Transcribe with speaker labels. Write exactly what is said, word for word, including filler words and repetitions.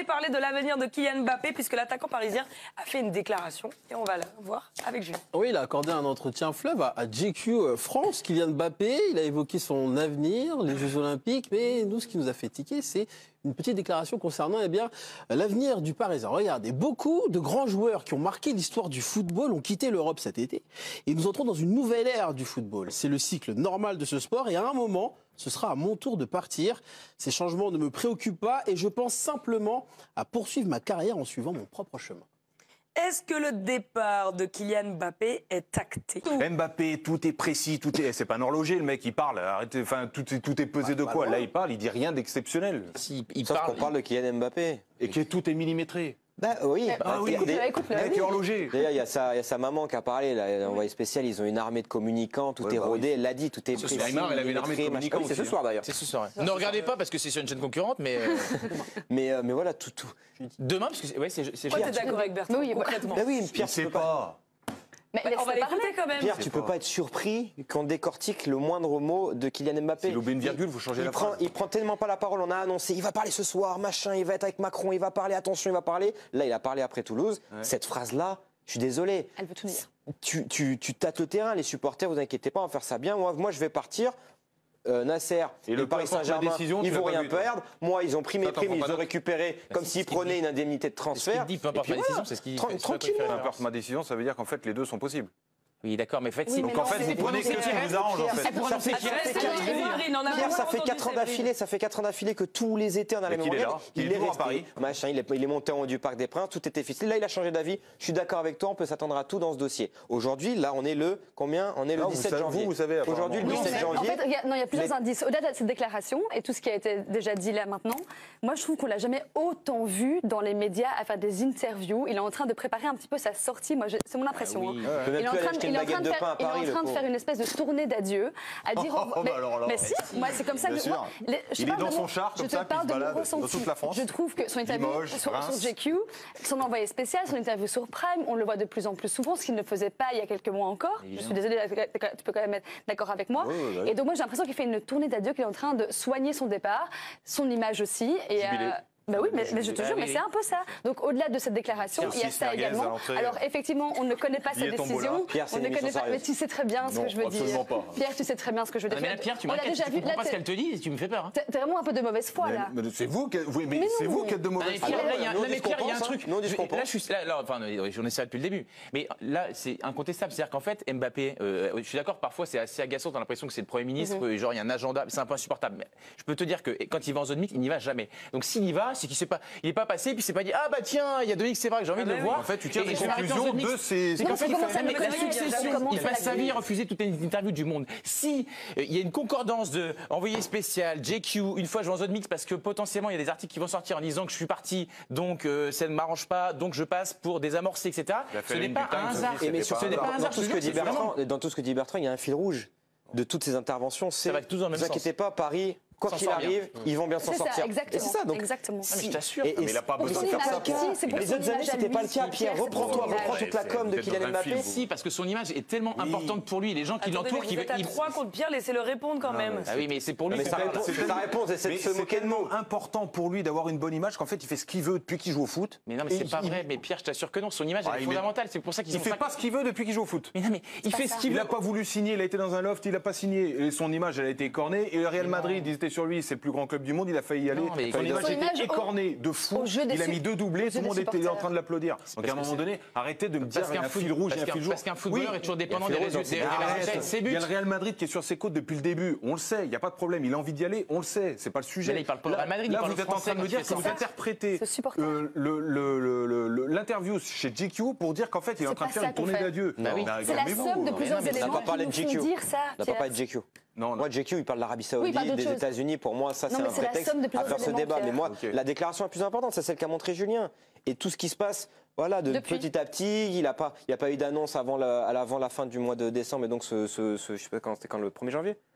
Speaker 1: aller parler de l'avenir de Kylian Mbappé, puisque l'attaquant parisien a fait une déclaration. Et on va la voir avec Julien.
Speaker 2: Oui, il a accordé un entretien fleuve à, à J Q France. Kylian Mbappé, il a évoqué son avenir, les Jeux Olympiques. Mais nous, ce qui nous a fait tiquer, c'est une petite déclaration concernant eh bien, l'avenir du Parisien. Regardez, beaucoup de grands joueurs qui ont marqué l'histoire du football ont quitté l'Europe cet été. Et nous entrons dans une nouvelle ère du football. C'est le cycle normal de ce sport. Et à un moment, ce sera à mon tour de partir. Ces changements ne me préoccupent pas et je pense simplement à poursuivre ma carrière en suivant mon propre chemin.
Speaker 1: Est-ce que le départ de Kylian Mbappé est acté?
Speaker 3: Mbappé, tout est précis, tout est. C'est pas un horloger, le mec, il parle. Arrêtez, enfin, tout est, tout est pesé
Speaker 2: bah,
Speaker 3: de
Speaker 2: bah,
Speaker 3: quoi?
Speaker 2: non.
Speaker 3: Là, il parle, il dit rien d'exceptionnel.
Speaker 4: Si, il
Speaker 5: Sauf
Speaker 4: parle,
Speaker 5: qu'on parle de Kylian Mbappé.
Speaker 3: Et que tout est millimétré.
Speaker 5: Bah oui.
Speaker 3: Ah oui,
Speaker 5: Des-
Speaker 3: le mec est horloger.
Speaker 5: D'ailleurs, il y, a sa- il y a sa maman qui a parlé, là, envoyé spécial, ils ont une armée de communicants, tout
Speaker 3: Ouais,
Speaker 5: est
Speaker 3: bah
Speaker 5: rodé,
Speaker 3: oui.
Speaker 5: elle l'a dit, tout est
Speaker 3: Ce
Speaker 5: précis.
Speaker 3: soir, Neymar, elle avait une armée de
Speaker 5: millimétré, machin.
Speaker 3: communicants
Speaker 5: Oui, c'est ce
Speaker 3: aussi,
Speaker 5: soir d'ailleurs.
Speaker 4: c'est ce soir. Ne regardez pas parce que c'est sur une chaîne concurrente, mais euh,
Speaker 5: Mais, euh, mais voilà, tout. tout.
Speaker 4: demain, parce que c'est ouais, c'est c'est
Speaker 1: Pourquoi
Speaker 4: jeudi.
Speaker 1: t'es d'accord avec Bertrand,
Speaker 6: Oui, oui,
Speaker 1: concrètement?
Speaker 5: Bah oui,
Speaker 3: Il
Speaker 5: Pierre, tu
Speaker 3: sait
Speaker 5: peux pas.
Speaker 3: pas.
Speaker 6: Mais
Speaker 1: Bah, On va
Speaker 6: laisse-le parler.
Speaker 1: l'écouter quand même.
Speaker 5: Pierre,
Speaker 3: C'est
Speaker 5: tu
Speaker 3: pas.
Speaker 5: peux pas être surpris qu'on décortique le moindre mot de Kylian Mbappé.
Speaker 3: S'il oublie une virgule, vous changez
Speaker 5: il
Speaker 3: la
Speaker 5: prend,
Speaker 3: phrase.
Speaker 5: il prend tellement pas la parole. On a annoncé, il va parler ce soir, machin, il va être avec Macron, il va parler, attention, il va parler. Là, il a parlé après Toulouse.
Speaker 3: Ouais.
Speaker 5: Cette phrase-là, je suis désolé.
Speaker 6: Elle veut tout dire.
Speaker 5: Tu, tu, tu tâtes le terrain, les supporters, vous inquiétez pas, on va faire ça bien. Moi, moi je vais partir. Euh, Nasser
Speaker 3: Et
Speaker 5: et
Speaker 3: le
Speaker 5: le Paris
Speaker 3: peu importe la
Speaker 5: Saint-Germain,
Speaker 3: décision,
Speaker 5: ils
Speaker 3: tu
Speaker 5: vont
Speaker 3: l'as pas
Speaker 5: rien
Speaker 3: vu, toi.
Speaker 5: perdre. Moi, ils ont pris mes
Speaker 3: Toi, t'en
Speaker 5: primes,
Speaker 3: prends
Speaker 5: ils
Speaker 3: pas
Speaker 5: ont
Speaker 3: note.
Speaker 5: récupéré comme
Speaker 4: c'est
Speaker 5: s'ils
Speaker 4: ce qu'il
Speaker 5: prenaient
Speaker 4: dit.
Speaker 5: une indemnité de
Speaker 4: Ce
Speaker 5: transfert.
Speaker 4: qu'il dit, peu importe
Speaker 5: Et puis
Speaker 4: ma décision,
Speaker 5: voilà.
Speaker 4: c'est ce qu'il
Speaker 5: Tran-
Speaker 4: fait. c'est ce qu'il
Speaker 5: tranquille.
Speaker 4: fait.
Speaker 3: Peu importe ma décision, ça veut dire qu'en fait, les deux sont possibles.
Speaker 4: Oui, d'accord, mais en fait,
Speaker 6: Oui,
Speaker 4: si
Speaker 6: mais
Speaker 3: Donc
Speaker 6: non,
Speaker 3: en fait,
Speaker 6: c'est
Speaker 3: vous
Speaker 6: pour
Speaker 3: prenez que ce
Speaker 6: annoncer
Speaker 3: qui
Speaker 6: qu'il
Speaker 3: vous arrange, en
Speaker 5: Pierre,
Speaker 3: fait.
Speaker 5: ça fait-
Speaker 6: pour
Speaker 5: ça
Speaker 6: annoncer
Speaker 5: fait
Speaker 6: qu'il
Speaker 5: quatre-
Speaker 1: reste
Speaker 5: quatre-
Speaker 1: Séverine, on a
Speaker 5: Pierre,
Speaker 1: vraiment
Speaker 5: ça fait
Speaker 1: entendu
Speaker 5: quatre ans
Speaker 1: Séverine.
Speaker 5: d'affilée, ça fait quatre ans d'affilée que tous les étés on a la
Speaker 3: Et
Speaker 5: même
Speaker 3: qu'il est
Speaker 5: rengaine.
Speaker 3: là, qu'il est toujours à
Speaker 5: resté,
Speaker 3: Paris.
Speaker 5: machin, il est, il est monté en haut du Parc des Princes, tout était ficelé. Là, il a changé d'avis. Je suis d'accord avec toi, on peut s'attendre à tout dans ce dossier. Aujourd'hui, là, on est le combien? On est le
Speaker 3: Non, vous
Speaker 5: dix-sept
Speaker 3: savez-
Speaker 5: janvier.
Speaker 3: vous, vous savez, apparemment.
Speaker 5: Aujourd'hui, le
Speaker 3: Non,
Speaker 5: dix-sept
Speaker 6: mais en
Speaker 5: janvier.
Speaker 6: fait, il y a, non, il y a plusieurs
Speaker 5: les-
Speaker 6: indices. Au-delà de cette déclaration et tout ce qui a été déjà dit là maintenant, moi je trouve qu'on l'a jamais autant vu dans les médias à faire des interviews. Il est en train de préparer un petit peu sa sortie. Moi, je- c'est mon impression.
Speaker 4: Ah oui.
Speaker 6: hein.
Speaker 5: Il peut même
Speaker 6: Il est en
Speaker 5: plus aller
Speaker 6: train, de-
Speaker 5: acheter
Speaker 6: il
Speaker 5: une
Speaker 6: est en train
Speaker 5: baguette
Speaker 6: de
Speaker 5: de pain
Speaker 6: faire,
Speaker 5: à
Speaker 6: il est
Speaker 5: Paris,
Speaker 6: en
Speaker 5: le
Speaker 6: train de
Speaker 5: pauvre.
Speaker 6: faire une espèce de tournée d'adieu, à dire.
Speaker 3: Oh,
Speaker 6: mais,
Speaker 3: bah alors là.
Speaker 6: mais si, moi c'est comme ça
Speaker 3: Bien
Speaker 6: que
Speaker 3: sûr.
Speaker 6: moi, les- je
Speaker 3: Il est
Speaker 6: parle
Speaker 3: dans
Speaker 6: de
Speaker 3: son
Speaker 6: mon-
Speaker 3: char, comme
Speaker 6: je te
Speaker 3: ça, puis il
Speaker 6: parle
Speaker 3: se
Speaker 6: de mon
Speaker 3: balade dans
Speaker 6: ressenti.
Speaker 3: toute la France.
Speaker 6: Je trouve que son interview
Speaker 3: Limoges,
Speaker 6: sur, sur
Speaker 3: Reims.
Speaker 6: J Q, son envoyé spécial, son interview sur Prime, on le voit de plus en plus souvent, ce qu'il ne faisait pas il y a quelques mois encore. Je suis désolée, tu peux quand même être d'accord avec moi.
Speaker 3: Oui, oui, oui.
Speaker 6: Et donc moi j'ai l'impression qu'il fait une tournée d'adieu, qu'il est en train de soigner son départ, son image aussi. Et,
Speaker 3: Jubilé.
Speaker 6: bah oui, mais, mais je te
Speaker 4: Bah
Speaker 6: jure,
Speaker 4: oui.
Speaker 6: mais c'est un peu ça. Donc au-delà de cette déclaration,
Speaker 3: Pierre
Speaker 6: il y a
Speaker 3: six
Speaker 6: ça
Speaker 3: merguez à
Speaker 6: également.
Speaker 3: l'entrée.
Speaker 6: Alors effectivement, on ne connaît pas sa
Speaker 3: Billet tombola.
Speaker 6: décision.
Speaker 5: Pierre, c'est
Speaker 6: on
Speaker 5: une
Speaker 6: ne
Speaker 5: émission
Speaker 6: connaît pas, mais
Speaker 5: sérieuse.
Speaker 6: tu sais très bien ce
Speaker 3: Non,
Speaker 6: que je veux
Speaker 3: absolument
Speaker 6: dire.
Speaker 3: pas.
Speaker 6: Pierre, tu sais très bien ce que je veux dire.
Speaker 4: Non, mais là, Pierre, tu
Speaker 6: On l'a
Speaker 4: m'inquiètes,
Speaker 6: déjà
Speaker 4: tu
Speaker 6: vu.
Speaker 4: comprends
Speaker 6: Là,
Speaker 4: pas ce
Speaker 6: t'es-
Speaker 4: qu'elle te dit, tu me fais peur. hein.
Speaker 6: T'es t'es vraiment un peu de mauvaise foi là.
Speaker 3: Mais c'est vous qui oui, mais
Speaker 6: Mais
Speaker 3: c'est
Speaker 6: non.
Speaker 3: vous qui êtes de
Speaker 4: Ah,
Speaker 3: mauvaise
Speaker 4: mais
Speaker 3: foi.
Speaker 4: Pierre, là, il y a,
Speaker 5: nous, on
Speaker 4: non,
Speaker 5: dit
Speaker 4: mais
Speaker 5: ce qu'on
Speaker 4: Pierre, il y a un
Speaker 5: pense,
Speaker 4: truc.
Speaker 5: hein. Nous, on dit ce
Speaker 4: Je-
Speaker 5: qu'on
Speaker 4: là,
Speaker 5: pense.
Speaker 4: je suis là, là, enfin, j'en ai ça depuis le début. Mais là, c'est incontestable. C'est-à-dire qu'en fait, Mbappé, euh, je suis d'accord, parfois c'est assez agaçant. T'as l'impression que c'est le Premier ministre,
Speaker 6: Mhm.
Speaker 4: euh, genre il y a un agenda, c'est un peu insupportable. Mais je peux te dire que quand il va en zone mixte, il n'y va jamais. Donc s'il y va, c'est qu'il s'est pas, il est pas passé, puis il s'est pas dit ah bah tiens, il y a Dominique Sévrac, j'ai envie
Speaker 1: Ah
Speaker 4: de
Speaker 1: bah
Speaker 4: le
Speaker 1: oui.
Speaker 4: voir.
Speaker 3: En fait, tu tires
Speaker 4: Et
Speaker 3: des
Speaker 4: je vais arrêter en
Speaker 3: conclusions
Speaker 4: zone mixte.
Speaker 3: de ces.
Speaker 4: C'est qu'en
Speaker 6: Non,
Speaker 4: fait,
Speaker 6: c'est
Speaker 4: il
Speaker 6: comment
Speaker 4: fait
Speaker 6: ça,
Speaker 4: la,
Speaker 6: mais
Speaker 4: la
Speaker 6: comment ça,
Speaker 4: succession.
Speaker 6: comment
Speaker 4: Il
Speaker 6: ça,
Speaker 4: passe
Speaker 6: la
Speaker 4: sa vie
Speaker 6: grille
Speaker 4: à refuser toute une interview du monde. Si euh, il y a une concordance de envoyé spécial, J Q, une fois je vais en zone mixte parce que potentiellement il y a des articles qui vont sortir en disant que je suis parti, donc euh, ça ne m'arrange pas, donc je passe pour désamorcer, et cetera.
Speaker 3: Il a fait
Speaker 4: Ce
Speaker 3: la
Speaker 4: n'est
Speaker 3: une
Speaker 4: pas
Speaker 3: du Times
Speaker 4: un
Speaker 3: aussi,
Speaker 4: hasard.
Speaker 3: c'était
Speaker 5: Et mais
Speaker 3: pas
Speaker 5: sur
Speaker 4: Ce n'est pas un
Speaker 5: dans,
Speaker 4: hasard.
Speaker 5: tout ce que
Speaker 4: je
Speaker 5: dit
Speaker 4: te jure, c'est
Speaker 5: Bertrand,
Speaker 4: vraiment-
Speaker 5: dans tout ce que dit Bertrand, il y a un fil rouge de toutes ces interventions. C'est,
Speaker 4: Ça va tous dans le même
Speaker 5: vous
Speaker 4: sens.
Speaker 5: inquiétez pas, Paris, quoi
Speaker 4: S'en
Speaker 5: qu'il
Speaker 4: sort bien.
Speaker 5: arrive, ils vont bien s'en
Speaker 6: C'est ça,
Speaker 5: sortir.
Speaker 6: exactement.
Speaker 5: Et c'est ça, donc.
Speaker 6: Exactement.
Speaker 4: Ah, mais je t'assure.
Speaker 5: Et- et
Speaker 3: Mais il n'a pas
Speaker 6: Pour
Speaker 3: besoin
Speaker 6: son
Speaker 3: de faire ça.
Speaker 6: image,
Speaker 3: pour-
Speaker 6: si, c'est pour
Speaker 5: Les
Speaker 6: son
Speaker 5: autres années,
Speaker 6: image à
Speaker 5: c'était
Speaker 6: lui,
Speaker 5: pas le cas.
Speaker 6: si,
Speaker 5: Pierre,
Speaker 6: c'est
Speaker 5: reprends-toi,
Speaker 6: pour son
Speaker 5: reprends
Speaker 6: image.
Speaker 5: toute la com de
Speaker 3: Vous êtes
Speaker 5: Kylian
Speaker 3: dans un
Speaker 5: Mbappé.
Speaker 3: film,
Speaker 4: Si, parce que son image est tellement
Speaker 3: Oui.
Speaker 4: importante pour lui, les gens qui
Speaker 1: Attendez,
Speaker 4: l'entourent,
Speaker 1: mais
Speaker 4: qui
Speaker 1: vous êtes à
Speaker 4: ils-
Speaker 1: trois contre Pierre, laissez-le répondre quand même.
Speaker 4: Ah oui, mais c'est pour lui.
Speaker 5: Mais
Speaker 4: c'est
Speaker 5: sa
Speaker 4: pas-
Speaker 5: réponse,
Speaker 3: c'est
Speaker 5: sa
Speaker 3: tellement-
Speaker 5: réponse, c'est de
Speaker 3: Mais
Speaker 5: se
Speaker 3: c'est
Speaker 5: moquer de nous.
Speaker 3: tellement important pour lui d'avoir une bonne image qu'en fait, il fait ce qu'il veut depuis qu'il joue au foot.
Speaker 4: Mais non, mais
Speaker 3: Et
Speaker 4: c'est pas
Speaker 3: il-
Speaker 4: vrai. Mais Pierre, je t'assure que non. Son image,
Speaker 3: Ah,
Speaker 4: elle est
Speaker 3: il est-
Speaker 4: fondamentale. C'est pour ça qu'ils
Speaker 3: Il
Speaker 4: ont
Speaker 3: fait
Speaker 4: ça-
Speaker 3: pas ce qu'il veut depuis qu'il joue au foot.
Speaker 4: Mais non, mais il
Speaker 6: pas
Speaker 4: fait
Speaker 6: ça.
Speaker 4: ce qu'il
Speaker 3: Il
Speaker 4: veut.
Speaker 3: n'a pas voulu signer, il a été dans un loft, il n'a pas signé. Et son image, elle a été écornée. Et le Real Madrid, ils étaient sur lui, c'est le plus grand club du monde, il a failli y aller.
Speaker 4: Non, mais
Speaker 3: Son
Speaker 4: son
Speaker 3: image
Speaker 6: image
Speaker 3: était
Speaker 6: au-
Speaker 3: écornée de fou.
Speaker 6: au jeu des
Speaker 3: Il a
Speaker 6: su-
Speaker 3: mis deux doublés,
Speaker 6: au
Speaker 3: tout
Speaker 6: jeu
Speaker 3: le monde
Speaker 6: des
Speaker 3: était en
Speaker 6: supporters.
Speaker 3: train de l'applaudir. Donc à un
Speaker 4: parce
Speaker 3: moment
Speaker 4: que
Speaker 3: donné, arrêtez de me dire
Speaker 4: Parce
Speaker 3: il y a
Speaker 4: qu'un
Speaker 3: un
Speaker 4: foot-
Speaker 3: fil rouge, il y
Speaker 4: parce
Speaker 3: a un
Speaker 4: qu'un-
Speaker 3: fil jaune.
Speaker 4: parce qu'un footballeur
Speaker 3: Oui,
Speaker 4: est toujours
Speaker 3: il y a
Speaker 4: dépendant
Speaker 3: un fil
Speaker 4: des
Speaker 3: rouge dans
Speaker 4: résultats-
Speaker 3: ses-
Speaker 4: des
Speaker 3: Arrête.
Speaker 4: résultats de ses buts.
Speaker 3: Il y a le Real Madrid qui est sur ses côtes depuis le début. On le sait, il n'y a pas de problème. Il a envie d'y aller, on le sait. C'est pas le sujet.
Speaker 4: Mais là, il parle pas au Real Madrid, il
Speaker 3: Là,
Speaker 4: parle
Speaker 3: vous
Speaker 4: au
Speaker 3: êtes en
Speaker 4: français
Speaker 3: train de me
Speaker 4: quand
Speaker 3: dire
Speaker 4: il
Speaker 3: que
Speaker 4: fait
Speaker 3: vous
Speaker 4: ça.
Speaker 3: interprétez
Speaker 6: Ce supporter.
Speaker 3: euh, le- le- le- le- le- l'interview chez J Q pour dire qu'en fait, il est en
Speaker 6: C'est
Speaker 3: train de
Speaker 6: pas
Speaker 3: faire
Speaker 6: ça
Speaker 3: une
Speaker 6: qu'on
Speaker 3: tournée
Speaker 6: fait.
Speaker 3: d'adieu.
Speaker 4: Bah oui.
Speaker 3: Mais
Speaker 6: C'est la
Speaker 3: calmez-vous.
Speaker 6: somme de
Speaker 3: Non,
Speaker 6: plusieurs
Speaker 4: mais on n'a
Speaker 6: éléments
Speaker 5: pas parlé
Speaker 6: qui
Speaker 5: de
Speaker 6: nous
Speaker 5: J Q.
Speaker 6: font dire ça.
Speaker 5: On n'a pas
Speaker 6: Pierre.
Speaker 5: parlé de J Q.
Speaker 3: Non, non.
Speaker 5: Moi, J Q, il parle de l'Arabie
Speaker 6: Oui, il parle
Speaker 5: Saoudite,
Speaker 6: d'autre
Speaker 5: des
Speaker 6: chose.
Speaker 5: États-Unis. Pour moi, ça,
Speaker 6: Non,
Speaker 5: c'est
Speaker 6: mais
Speaker 5: un
Speaker 6: c'est la
Speaker 5: prétexte
Speaker 6: somme de
Speaker 5: à
Speaker 6: plusieurs
Speaker 5: faire ce
Speaker 6: éléments,
Speaker 5: débat.
Speaker 6: Pierre.
Speaker 5: Mais moi,
Speaker 3: Ok.
Speaker 5: la déclaration la plus importante, c'est celle qu'a montré Julien. Et tout ce qui se passe, voilà, de
Speaker 6: Depuis.
Speaker 5: petit à petit, il n'y a pas, il y a pas eu d'annonce avant la, à l'avant la fin du mois de décembre, et donc ce, ce, ce- je sais pas quand c'était quand le premier janvier.